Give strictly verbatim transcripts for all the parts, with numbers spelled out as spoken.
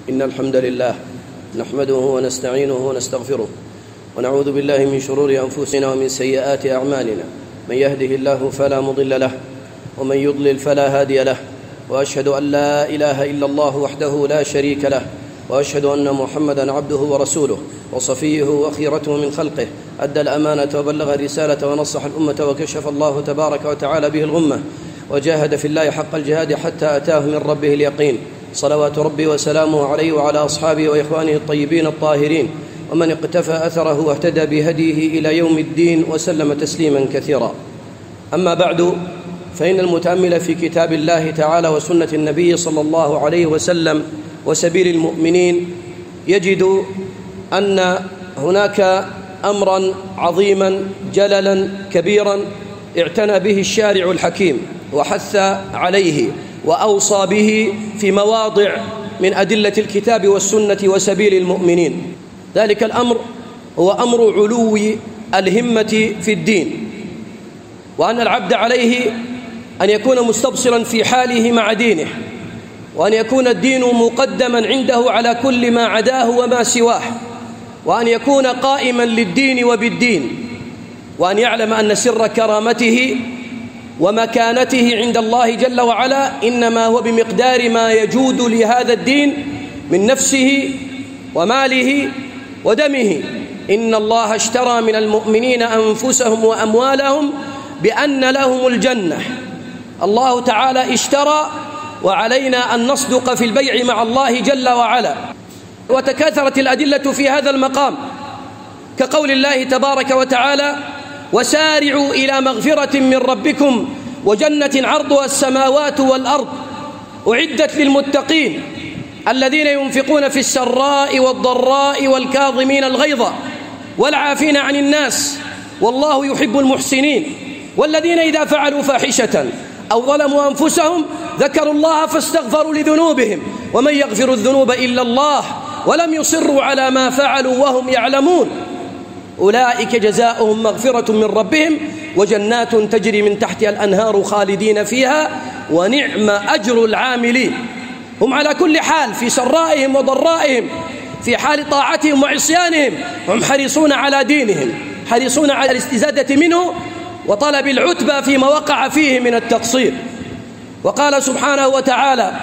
إن الحمد لله نحمده ونستعينه ونستغفره ونعوذ بالله من شرور أنفسنا ومن سيئات أعمالنا. من يهده الله فلا مضل له ومن يضلل فلا هادي له، وأشهد أن لا إله إلا الله وحده لا شريك له، وأشهد أن محمدًا عبده ورسوله وصفيه وخيرته من خلقه، أدى الأمانة وبلغ الرسالة ونصح الأمة وكشف الله تبارك وتعالى به الغمة، وجاهد في الله حق الجهاد حتى أتاه من ربه اليقين. صلوات ربي وسلامه عليه وعلى أصحابه وإخوانه الطيبين الطاهرين ومن اقتفى أثره واهتدى بهديه إلى يوم الدين وسلم تسليما كثيرا. أما بعد، فإن المتأمل في كتاب الله تعالى وسنة النبي صلى الله عليه وسلم وسبيل المؤمنين يجد أن هناك أمرا عظيما جللا كبيرا اعتنى به الشارع الحكيم وحث عليه وأوصى به في مواضع من أدلة الكتاب والسنة وسبيل المؤمنين. ذلك الأمر هو أمر علو الهمة في الدين، وأن العبد عليه أن يكون مستبصرا في حاله مع دينه، وأن يكون الدين مقدما عنده على كل ما عداه وما سواه، وأن يكون قائما للدين وبالدين، وأن يعلم أن سر كرامته ومكانته عند الله جل وعلا إنما هو بمقدار ما يجود لهذا الدين من نفسه وماله ودمه. إن الله اشترى من المؤمنين أنفسهم وأموالهم بأن لهم الجنة. الله تعالى اشترى، وعلينا أن نصدق في البيع مع الله جل وعلا. وتكاثرت الأدلة في هذا المقام، كقول الله تبارك وتعالى: وسارعوا إلى مغفرة من ربكم وجنة عرضها السماوات والأرض أعدت للمتقين الذين ينفقون في السراء والضراء والكاظمين الغيظ والعافين عن الناس والله يحب المحسنين والذين إذا فعلوا فاحشة أو ظلموا أنفسهم ذكروا الله فاستغفروا لذنوبهم ومن يغفر الذنوب إلا الله ولم يصروا على ما فعلوا وهم يعلمون أولئك جزاؤهم مغفرة من ربهم وجنات تجري من تحتها الأنهار خالدين فيها ونعم أجر العاملين. هم على كل حال في سرائهم وضرائهم، في حال طاعتهم وعصيانهم، هم حريصون على دينهم، حريصون على الاستزادة منه وطلب العتبة فيما وقع فيه من التقصير. وقال سبحانه وتعالى: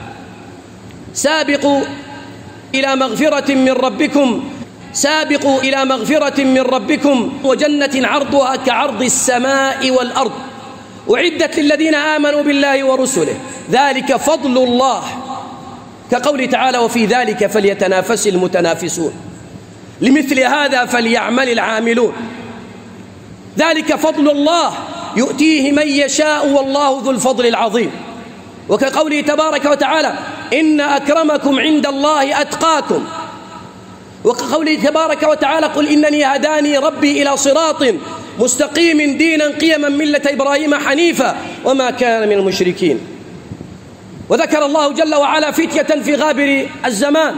سابقوا إلى مغفرة من ربكم سابقوا إلى مغفرة من ربكم وجنة عرضها كعرض السماء والأرض أعدت للذين آمنوا بالله ورسله ذلك فضل الله، كقوله تعالى: وفي ذلك فليتنافس المتنافسون، لمثل هذا فليعمل العاملون. ذلك فضل الله يؤتيه من يشاء والله ذو الفضل العظيم. وكقوله تبارك وتعالى: إن أكرمكم عند الله أتقاكم. وكقوله تبارك وتعالى: قل إنني هداني ربي إلى صراط مستقيم دينا قيما ملة إبراهيم حنيفا وما كان من المشركين. وذكر الله جل وعلا فتية في غابر الزمان،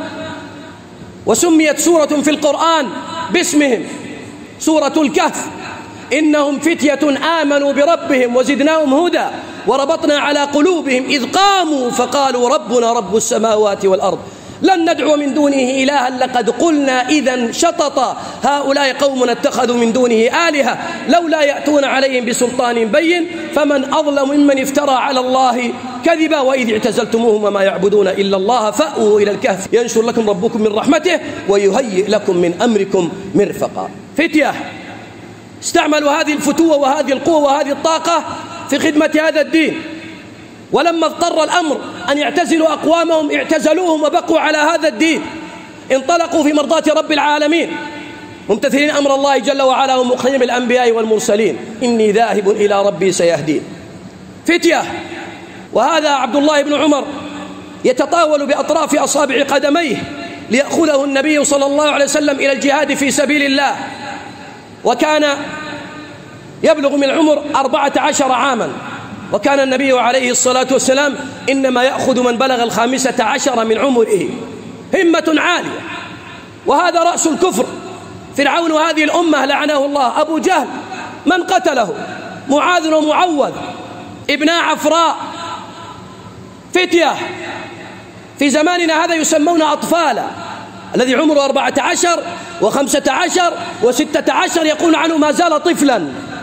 وسميت سورة في القرآن باسمهم، سورة الكهف: إنهم فتية آمنوا بربهم وزدناهم هدى وربطنا على قلوبهم إذ قاموا فقالوا ربنا رب السماوات والأرض لن ندعو من دونه إلها لقد قلنا إذا شططا هؤلاء قوم اتخذوا من دونه آلهة لولا يأتون عليهم بسلطان بين فمن أظلم ممن افترى على الله كذبا وإذ اعتزلتموهم وما يعبدون إلا الله فأووا إلى الكهف ينشر لكم ربكم من رحمته ويهيئ لكم من أمركم مرفقا. فتية استعملوا هذه الفتوة وهذه القوة وهذه الطاقة في خدمة هذا الدين، ولما اضطر الأمر أن يعتزلوا أقوامهم اعتزلوهم وبقوا على هذا الدين، انطلقوا في مرضاة رب العالمين ممتثلين أمر الله جل وعلا ومقيم الأنبياء والمرسلين: إني ذاهب إلى ربي سيهدين. فتية. وهذا عبد الله بن عمر يتطاول بأطراف أصابع قدميه ليأخذه النبي صلى الله عليه وسلم إلى الجهاد في سبيل الله، وكان يبلغ من العمر أربعة عشر عاما، وكان النبي عليه الصلاة والسلام إنما يأخذ من بلغ الخامسة عشر من عمره. همة عالية. وهذا رأس الكفر، فرعون هذه الأمة لعنه الله، أبو جهل من قتله، معاذ ومعوذ ابنا عفراء. فتية في زماننا هذا يسمون أطفالا، الذي عمره أربعة عشر وخمسة عشر وستة عشر يقول عنه ما زال طفلا.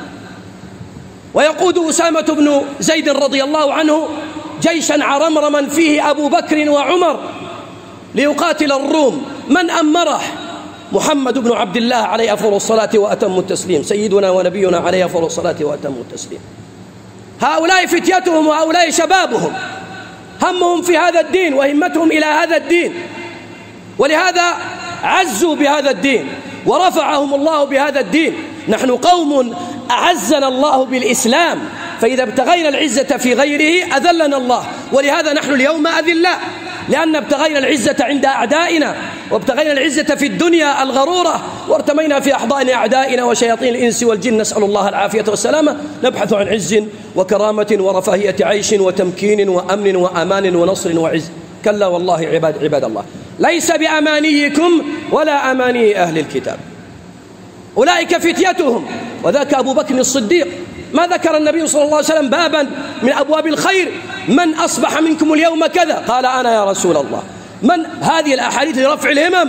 ويقود أسامة بن زيد رضي الله عنه جيشا عرمرما فيه أبو بكر وعمر ليقاتل الروم. من أمره؟ محمد بن عبد الله عليه أفضل الصلاة وأتم التسليم، سيدنا ونبينا عليه أفضل الصلاة وأتم التسليم. هؤلاء فتيتهم وهؤلاء شبابهم، همهم في هذا الدين وهمتهم إلى هذا الدين، ولهذا عزوا بهذا الدين ورفعهم الله بهذا الدين. نحن قوم أعزنا الله بالإسلام، فإذا ابتغينا العزة في غيره أذلنا الله، ولهذا نحن اليوم أذلاء، لأن ابتغينا العزة عند أعدائنا، وابتغينا العزة في الدنيا الغرورة، وارتمينا في أحضان أعدائنا وشياطين الإنس والجن، نسأل الله العافية والسلامة. نبحث عن عز وكرامة ورفاهية عيش وتمكين وأمن وأمان ونصر وعز. كلا والله عباد عباد الله، ليس بأمانيكم ولا أماني أهل الكتاب. أولئك فتيتهم، وذاك أبو بكر الصديق. ما ذكر النبي صلى الله عليه وسلم بابا من أبواب الخير من أصبح منكم اليوم كذا قال أنا يا رسول الله. من هذه الأحاديث لرفع الهمم،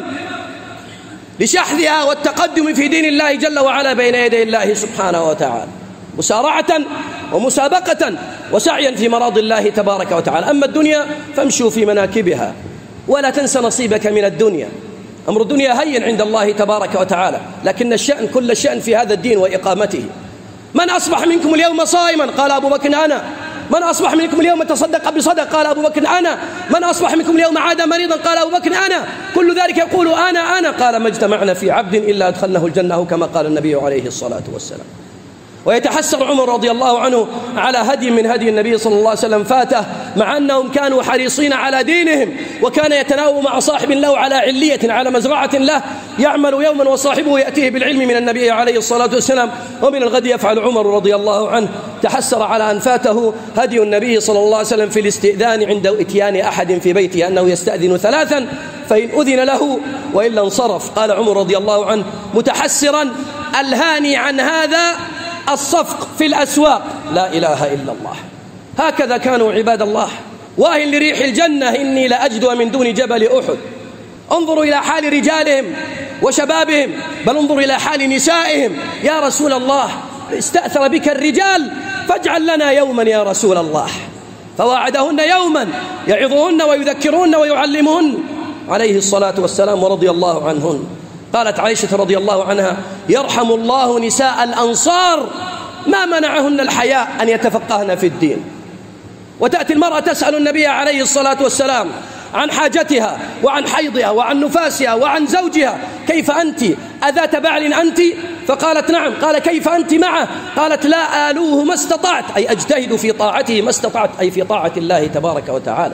لشحذها والتقدم في دين الله جل وعلا بين يدي الله سبحانه وتعالى، مسارعة ومسابقة وسعيا في مراضي الله تبارك وتعالى. أما الدنيا فامشوا في مناكبها ولا تنس نصيبك من الدنيا. أمر الدنيا هين عند الله تبارك وتعالى، لكن الشأن كل الشأن في هذا الدين وإقامته. من أصبح منكم اليوم صائما قال أبو بكر أنا. من أصبح منكم اليوم تصدق بصدق قال أبو بكر أنا. من أصبح منكم اليوم عاد مريضا قال أبو بكر أنا. كل ذلك يقول أنا أنا. قال ما اجتمعنا في عبد إلا أدخلناه الجنة، كما قال النبي عليه الصلاة والسلام. ويتحسر عمر رضي الله عنه على هدي من هدي النبي صلى الله عليه وسلم فاته، مع أنهم كانوا حريصين على دينهم، وكان يتناوب مع صاحب له على علية على مزرعة له يعمل يوما وصاحبه يأتيه بالعلم من النبي عليه الصلاة والسلام، ومن الغد يفعل عمر رضي الله عنه. تحسر على أن فاته هدي النبي صلى الله عليه وسلم في الاستئذان عند إتيان أحد في بيته، أنه يستأذن ثلاثا فإن أذن له وإلا انصرف. قال عمر رضي الله عنه متحسرا الهاني عن هذا الصفق في الأسواق لا إله إلا الله. هكذا كانوا عباد الله. واهن لريح الجنة إني لأجد من دون جبل أحد. انظروا إلى حال رجالهم وشبابهم، بل انظروا إلى حال نسائهم. يا رسول الله استأثر بك الرجال فاجعل لنا يوما يا رسول الله. فواعدهن يوما يعظهن ويذكرهن ويعلمهن عليه الصلاة والسلام ورضي الله عنهن. قالت عائشة رضي الله عنها يرحم الله نساء الأنصار ما منعهن الحياء أن يتفقهن في الدين. وتأتي المرأة تسأل النبي عليه الصلاة والسلام عن حاجتها وعن حيضها وعن نفاسها وعن زوجها، كيف أنت أذات بعل أنت؟ فقالت نعم. قال كيف أنت معه؟ قالت لا آلوه ما استطعت، أي أجتهد في طاعته ما استطعت، أي في طاعة الله تبارك وتعالى.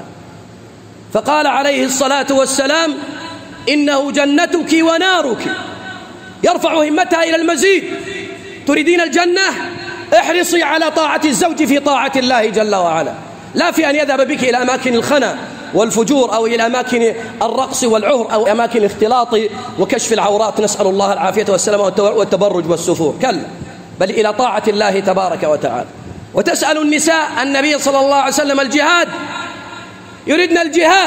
فقال عليه الصلاة والسلام إنه جنتك ونارك، يرفع همتها إلى المزيد. تريدين الجنة؟ احرصي على طاعة الزوج في طاعة الله جل وعلا، لا في أن يذهب بك إلى أماكن الخنا والفجور أو إلى أماكن الرقص والعهر أو أماكن الاختلاط وكشف العورات، نسأل الله العافية والسلامة والتبرج والسفور، كلا، بل إلى طاعة الله تبارك وتعالى. وتسأل النساء النبي صلى الله عليه وسلم الجهاد، يريدن الجهاد،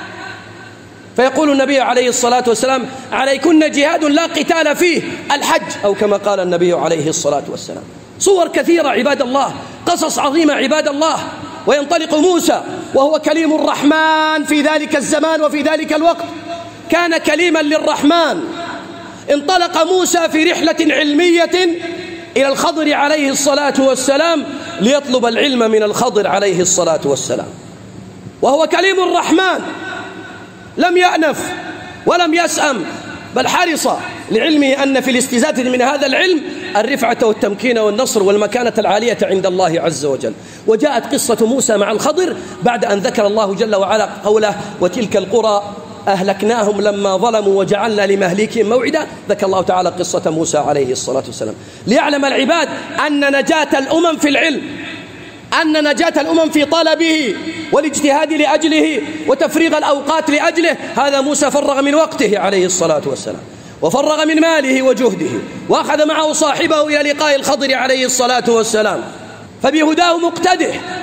فيقول النبي عليه الصلاة والسلام عليكن جهاد لا قتال فيه، الحج، أو كما قال النبي عليه الصلاة والسلام. صور كثيرة عباد الله، قصص عظيمة عباد الله. وينطلق موسى وهو كليم الرحمن في ذلك الزمان وفي ذلك الوقت، كان كليما للرحمن. انطلق موسى في رحلة علمية إلى الخضر عليه الصلاة والسلام ليطلب العلم من الخضر عليه الصلاة والسلام، وهو كليم الرحمن، لم يأنف ولم يسأم، بل حرص لعلمه أن في الاستزادة من هذا العلم الرفعة والتمكين والنصر والمكانة العالية عند الله عز وجل. وجاءت قصة موسى مع الخضر بعد أن ذكر الله جل وعلا قوله وتلك القرى أهلكناهم لما ظلموا وجعلنا لمهلكهم موعدا. ذكر الله تعالى قصة موسى عليه الصلاة والسلام ليعلم العباد أن نجاة الأمم في العلم، أن نجاة الأمم في طلبه والاجتهاد لأجله وتفريغ الأوقات لأجله. هذا موسى فرغ من وقته عليه الصلاة والسلام، وفرغ من ماله وجهده، وأخذ معه صاحبه إلى لقاء الخضر عليه الصلاة والسلام، فبهداه مقتده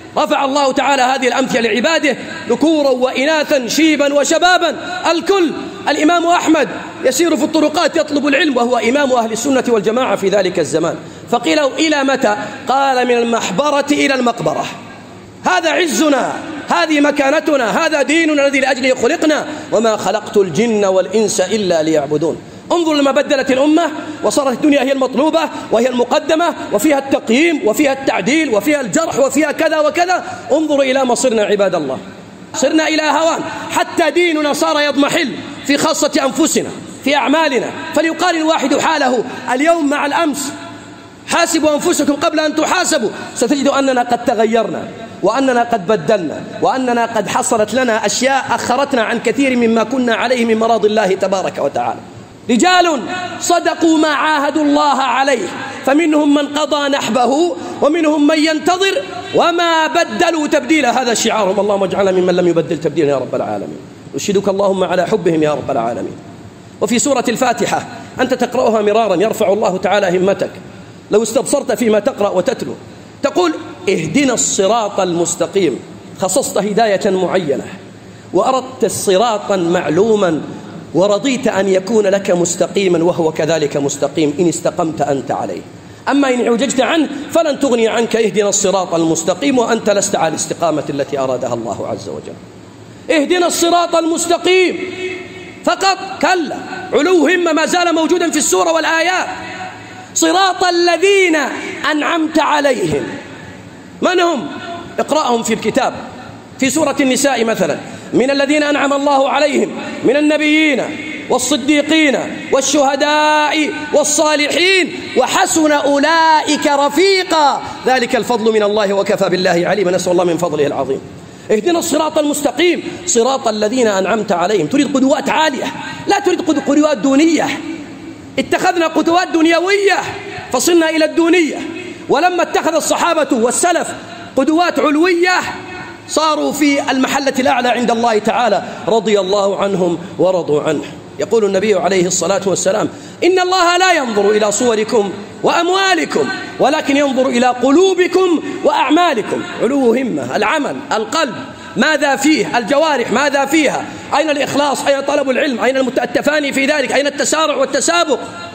رفع الله تعالى هذه الأمثلة لعباده ذكورا وإناثا شيبا وشبابا الكل. الإمام أحمد يسير في الطرقات يطلب العلم وهو إمام أهل السنة والجماعة في ذلك الزمان، فقيل إلى متى؟ قال من المحبرة إلى المقبرة. هذا عزنا، هذه مكانتنا، هذا ديننا الذي لأجله خلقنا، وما خلقت الجن والإنس إلا ليعبدون. انظر لما بدلت الأمة وصارت الدنيا هي المطلوبة وهي المقدمة، وفيها التقييم وفيها التعديل وفيها الجرح وفيها كذا وكذا. انظروا إلى ما صرنا عباد الله، صرنا إلى هوان، حتى ديننا صار يضمحل في خاصة أنفسنا في أعمالنا. فليقال الواحد حاله اليوم مع الأمس، حاسبوا أنفسكم قبل أن تحاسبوا. ستجدوا أننا قد تغيرنا، وأننا قد بدلنا، وأننا قد حصلت لنا أشياء أخرتنا عن كثير مما كنا عليه من مراض الله تبارك وتعالى. رجال صدقوا ما عاهدوا الله عليه، فمنهم من قضى نحبه ومنهم من ينتظر وما بدلوا تبديلا. هذا شعارهم. اللهم اجعلنا ممن لم يبدل تبديلا يا رب العالمين. أشهدك اللهم على حبهم يا رب العالمين. وفي سورة الفاتحة أنت تقرأها مرارا يرفع الله تعالى همتك لو استبصرت فيما تقرأ وتتلو. تقول اهدنا الصراط المستقيم، خصصت هداية معينة وأردت الصراطا معلوما ورضيت أن يكون لك مستقيما وهو كذلك مستقيم إن استقمت أنت عليه. أما إن عوججت عنه فلن تغني عنك اهدنا الصراط المستقيم وأنت لست على الاستقامة التي أرادها الله عز وجل. اهدنا الصراط المستقيم فقط كلا، علو همة ما زال موجودا في السورة والآيات. صراط الذين أنعمت عليهم، من هم؟ اقرأهم في الكتاب. في سورة النساء مثلا من الذين أنعم الله عليهم من النبيين والصديقين والشهداء والصالحين وحسن أولئك رفيقا ذلك الفضل من الله وكفى بالله عليما. نسأل الله من فضله العظيم. اهدنا الصراط المستقيم صراط الذين أنعمت عليهم. تريد قدوات عالية، لا تريد قدوات دونية. اتخذنا قدوات دنيوية فصلنا إلى الدونية، ولما اتخذ الصحابة والسلف قدوات علوية صاروا في المحلة الأعلى عند الله تعالى، رضي الله عنهم ورضوا عنه. يقول النبي عليه الصلاة والسلام إن الله لا ينظر إلى صوركم وأموالكم ولكن ينظر إلى قلوبكم وأعمالكم. علو همة، العمل، القلب ماذا فيه، الجوارح ماذا فيها، أين الإخلاص، أين طلب العلم، أين التفاني في ذلك، أين التسارع والتسابق.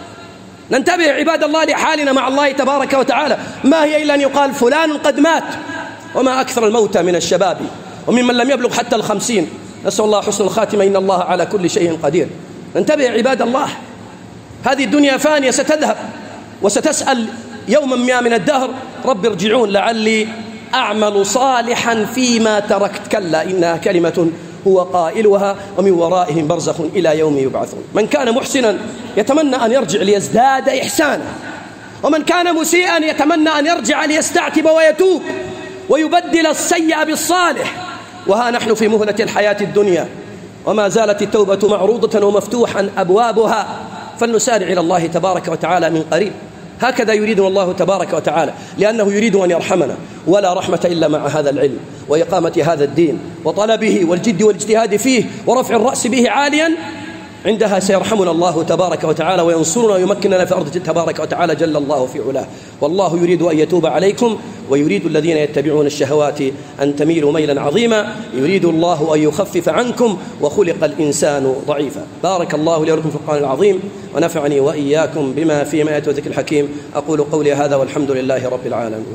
ننتبه عباد الله لحالنا مع الله تبارك وتعالى. ما هي إلا أن يقال فلان قد مات، وما أكثر الموتى من الشباب وممن لم يبلغ حتى الخمسين. نسأل الله حسن الخاتمة، إن الله على كل شيء قدير. ننتبه عباد الله، هذه الدنيا فانية ستذهب، وستسأل يوما ما من الدهر رب ارجعون لعلي أعمل صالحا فيما تركت. كلا إنها كلمة هو قائلها ومن ورائهم برزخ إلى يوم يبعثون. من كان محسنا يتمنى أن يرجع ليزداد إحسانا، ومن كان مسيئا يتمنى أن يرجع ليستعتب ويتوب ويبدل السيئة بالصالح. وها نحن في مهلة الحياة الدنيا وما زالت التوبة معروضة ومفتوحا أبوابها، فلنسارع إلى الله تبارك وتعالى من قريب. هكذا يريدنا الله تبارك وتعالى، لأنه يريد أن يرحمنا، ولا رحمة إلا مع هذا العلم وإقامة هذا الدين وطلبه والجد والاجتهاد فيه ورفع الرأس به عاليا. عندها سيرحمنا الله تبارك وتعالى وينصرنا ويمكننا في أرضه تبارك وتعالى جل الله في علاه. والله يريد أن يتوب عليكم، ويريد الذين يتبعون الشهوات أن تميلوا ميلا عظيما. يريد الله أن يخفف عنكم، وخلق الإنسان ضعيفا. بارك الله لي ولكم في القرآن العظيم، ونفعني وإياكم بما فيه من آيات وذكر الحكيم. أقول قولي هذا والحمد لله رب العالمين.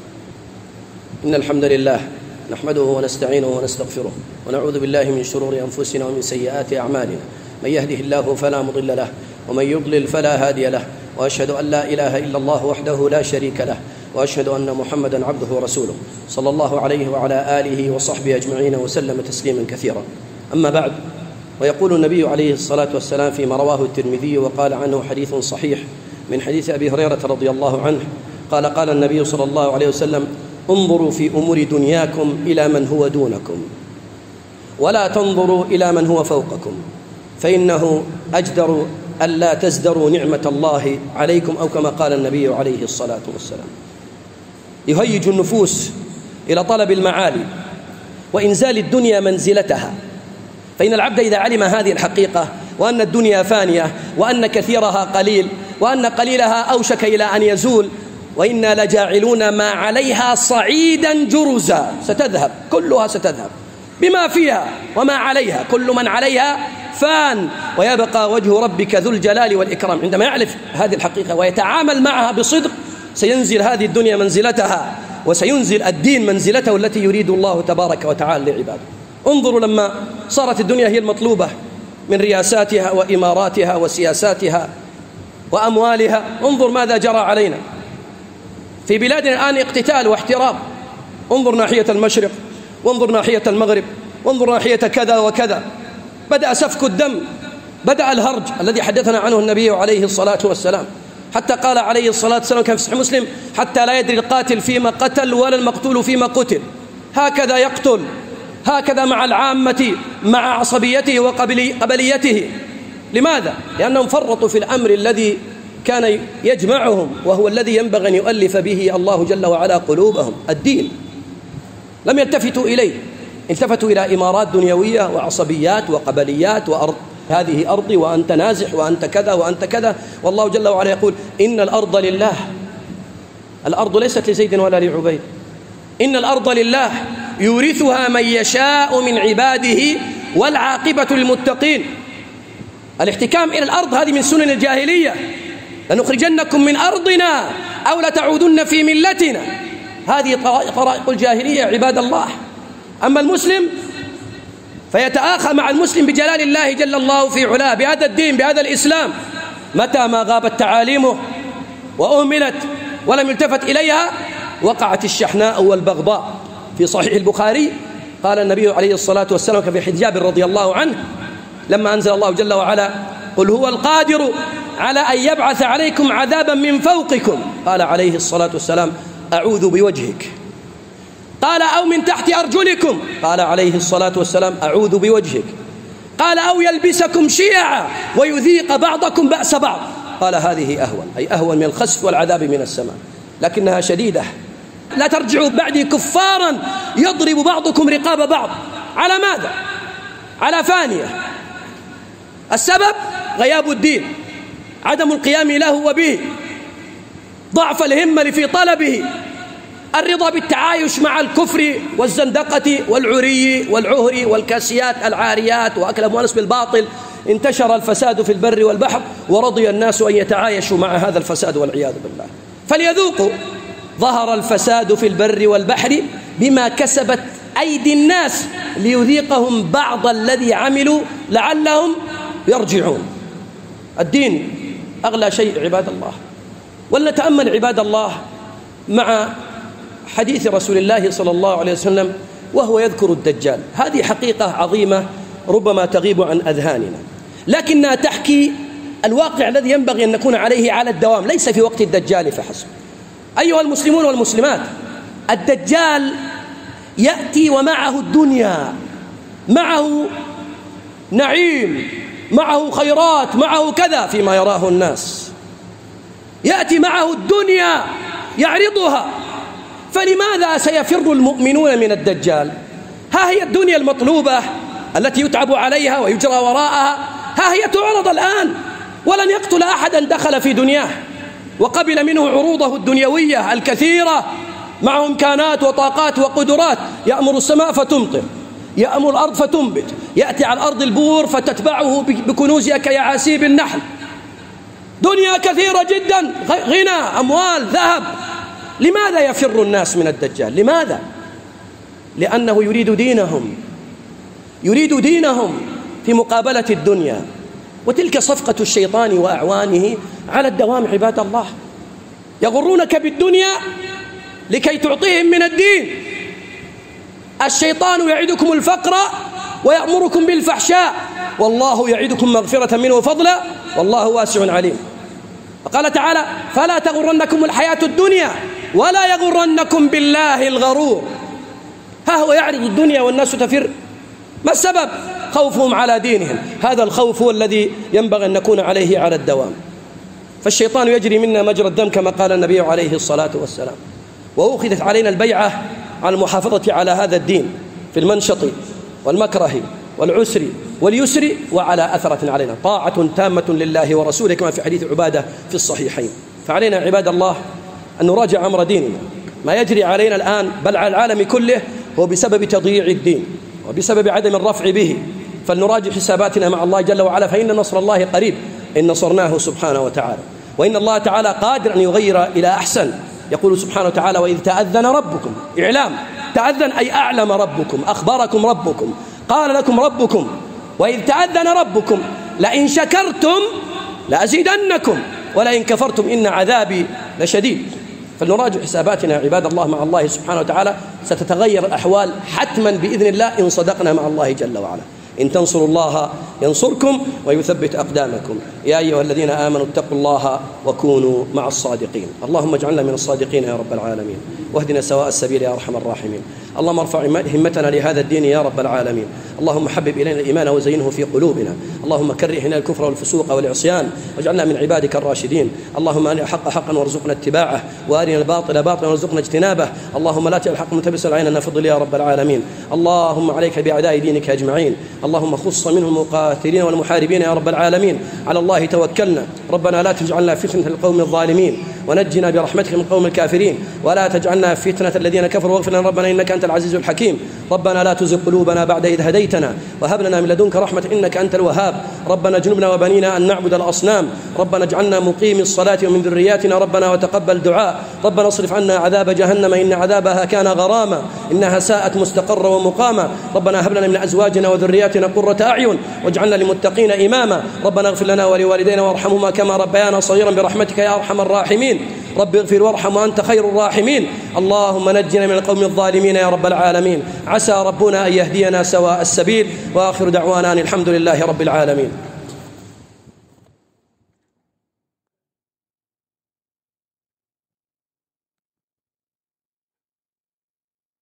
إن الحمد لله نحمده ونستعينه ونستغفره، ونعوذ بالله من شرور أنفسنا ومن سيئات أعمالنا. من يهده الله فلا مضل له، ومن يضلل فلا هادي له، وأشهد أن لا إله إلا الله وحده لا شريك له، وأشهد أن محمدا عبده ورسوله صلى الله عليه وعلى آله وصحبه أجمعين وسلم تسليما كثيرا. أما بعد، ويقول النبي عليه الصلاة والسلام فيما رواه الترمذي وقال عنه حديث صحيح من حديث أبي هريرة رضي الله عنه قال قال النبي صلى الله عليه وسلم انظروا في أمور دنياكم إلى من هو دونكم، ولا تنظروا إلى من هو فوقكم، فإنه أجدر ألا تزدروا نعمة الله عليكم، أو كما قال النبي عليه الصلاة والسلام. يهيج النفوس إلى طلب المعالي وإنزال الدنيا منزلتها، فإن العبد إذا علم هذه الحقيقة وأن الدنيا فانية وأن كثيرها قليل وأن قليلها أوشك إلى أن يزول، وإنا لجاعلون ما عليها صعيدا جرزا، ستذهب كلها، ستذهب بما فيها وما عليها، كل من عليها فان ويبقى وجه ربك ذو الجلال والإكرام. عندما يعرف هذه الحقيقة ويتعامل معها بصدق سينزل هذه الدنيا منزلتها، وسينزل الدين منزلته التي يريد الله تبارك وتعالى لعباده. انظروا لما صارت الدنيا هي المطلوبة من رياساتها وإماراتها وسياساتها وأموالها، انظر ماذا جرى علينا في بلادنا الآن، اقتتال واحتراب. انظر ناحية المشرق، وانظر ناحية المغرب، وانظر ناحية كذا وكذا. بدأ سفك الدم، بدأ الهرج الذي حدثنا عنه النبي عليه الصلاة والسلام، حتى قال عليه الصلاة والسلام كما في صحيح مسلم: حتى لا يدري القاتل فيما قتل ولا المقتول فيما قتل. هكذا يقتل، هكذا مع العامة، مع عصبيته وقبليته. لماذا؟ لأنهم فرطوا في الأمر الذي كان يجمعهم، وهو الذي ينبغي أن يؤلف به الله جل وعلا قلوبهم، الدين. لم يلتفتوا إليه، التفتوا إلى إمارات دنيوية وعصبيات وقبليات وأرض، هذه أرضي وأنت نازح وأنت كذا وأنت كذا. والله جل وعلا يقول: إن الأرض لله. الأرض ليست لزيد ولا لعبيد، إن الأرض لله يورثها من يشاء من عباده والعاقبة للمتقين. الاحتكام إلى الأرض هذه من سنن الجاهلية: لنخرجنكم من أرضنا أو لتعودن في ملتنا. هذه طرائق الجاهلية عباد الله. أما المسلم فيتآخى مع المسلم بجلال الله جل الله في علاه، بهذا الدين، بهذا الإسلام. متى ما غابت تعاليمه وأهملت ولم يلتفت إليها وقعت الشحناء والبغضاء. في صحيح البخاري قال النبي عليه الصلاة والسلام في حديث جابر رضي الله عنه لما أنزل الله جل وعلا: قل هو القادر على أن يبعث عليكم عذابا من فوقكم، قال عليه الصلاة والسلام: أعوذ بوجهك. قال: أو من تحت أرجلكم، قال عليه الصلاة والسلام: أعوذ بوجهك. قال: أو يلبسكم شيعا ويذيق بعضكم بأس بعض، قال: هذه أهون، أي أهون من الخسف والعذاب من السماء، لكنها شديدة. لا ترجعوا بعدي كفارا يضرب بعضكم رقاب بعض. على ماذا؟ على فانية. السبب غياب الدين، عدم القيام له وبه، ضعف الهمة في طلبه، الرضا بالتعايش مع الكفر والزندقة والعري والعهر والكاسيات العاريات وأكل أموال بالباطل. انتشر الفساد في البر والبحر، ورضي الناس أن يتعايشوا مع هذا الفساد والعياذ بالله. فليذوقوا. ظهر الفساد في البر والبحر بما كسبت أيدي الناس ليذيقهم بعض الذي عملوا لعلهم يرجعون. الدين أغلى شيء عباد الله. ولنتأمل عباد الله مع حديث رسول الله صلى الله عليه وسلم وهو يذكر الدجال. هذه حقيقة عظيمة ربما تغيب عن أذهاننا، لكنها تحكي الواقع الذي ينبغي أن نكون عليه على الدوام، ليس في وقت الدجال فحسب. أيها المسلمون والمسلمات، الدجال يأتي ومعه الدنيا، معه نعيم، معه خيرات، معه كذا فيما يراه الناس. يأتي معه الدنيا يعرضها. فلماذا سيفر المؤمنون من الدجال؟ ها هي الدنيا المطلوبة التي يتعب عليها ويجرى وراءها، ها هي تعرض الآن. ولن يقتل أحدا دخل في دنياه وقبل منه عروضه الدنيوية الكثيرة، معه إمكانات وطاقات وقدرات. يأمر السماء فتمطر، يأمر الأرض فتنبت، يأتي على الأرض البور فتتبعه بكنوزها كيعاسيب النحل. دنيا كثيرة جدا، غنى، أموال، ذهب. لماذا يفر الناس من الدجال؟ لماذا؟ لأنه يريد دينهم، يريد دينهم في مقابلة الدنيا. وتلك صفقة الشيطان وأعوانه على الدوام عباد الله. يغرونك بالدنيا لكي تعطيهم من الدين. الشيطان يعدكم الفقر ويأمركم بالفحشاء، والله يعدكم مغفرة منه وفضلا والله واسع عليم. وقال تعالى: فلا تغرنكم الحياة الدنيا ولا يغرنكم بالله الغرور. ها هو يعرض الدنيا والناس تفر. ما السبب؟ خوفهم على دينهم. هذا الخوف هو الذي ينبغي أن نكون عليه على الدوام. فالشيطان يجري منا مجرى الدم كما قال النبي عليه الصلاة والسلام. وأخذت علينا البيعة على المحافظة على هذا الدين في المنشط والمكره والعسر واليسر وعلى أثرة علينا. طاعة تامة لله ورسوله كما في حديث عبادة في الصحيحين. فعلينا عباد الله أن نراجع أمر ديننا. ما يجري علينا الآن بل على العالم كله هو بسبب تضييع الدين وبسبب عدم الرفع به، فلنراجع حساباتنا مع الله جل وعلا، فإن نصر الله قريب إن نصرناه سبحانه وتعالى، وإن الله تعالى قادر أن يغير إلى أحسن. يقول سبحانه وتعالى: وإذ تأذن ربكم، إعلام، تأذن أي أعلم ربكم، أخبركم ربكم، قال لكم ربكم وإذ تأذن ربكم لئن شكرتم لأزيدنكم ولئن كفرتم إن عذابي لشديد. فلنراجع حساباتنا عباد الله مع الله سبحانه وتعالى، ستتغير الأحوال حتما بإذن الله إن صدقنا مع الله جل وعلا. إن تنصروا الله ينصركم ويثبت أقدامكم. يا أيها الذين آمنوا اتقوا الله وكونوا مع الصادقين. اللهم اجعلنا من الصادقين يا رب العالمين، واهدنا سواء السبيل يا أرحم الراحمين. اللهم ارفع همتنا لهذا الدين يا رب العالمين. اللهم حبب إلينا الإيمان وزينه في قلوبنا. اللهم كره إلينا الكفر والفسوق والعصيان واجعلنا من عبادك الراشدين. اللهم أرنا الحق حقا وارزقنا اتباعه، وأرنا الباطل باطلا وارزقنا اجتنابه. اللهم لا تجعل الحق ملتبسا علينا فضل يا رب العالمين. اللهم عليك بأعداء دينك أجمعين، اللهم خص منهم المقاتلين والمحاربين يا رب العالمين. على الله توكلنا، ربنا لا تجعلنا فتنة للقوم الظالمين، ونجنا برحمتك من قوم الكافرين، ولا تجعلنا فتنة الذين كفروا، واغفر لنا ربنا إنك أنت العزيز الحكيم. ربنا لا تزغ قلوبنا بعد إذ هديتنا وهب لنا من لدنك رحمة إنك أنت الوهاب. ربنا اجنبنا وبنينا أن نعبد الأصنام، ربنا اجعلنا مقيم الصلاة ومن ذرياتنا ربنا وتقبل دعاء. ربنا اصرف عنا عذاب جهنم إن عذابها كان غراما إنها ساءت مستقرا ومقاما. ربنا هب لنا من أزواجنا وذرياتنا قرة أعين واجعلنا للمتقين إماما. ربنا اغفر لنا ولوالدينا وارحمهما كما ربيانا صغيرا برحمتك يا أرحم الراحمين. رب اغفر وارحم وأنت خير الراحمين. اللهم نجنا من القوم الظالمين يا رب العالمين. عسى ربنا أن يهدينا سواء السبيل، وآخر دعوانا أن الحمد لله رب العالمين.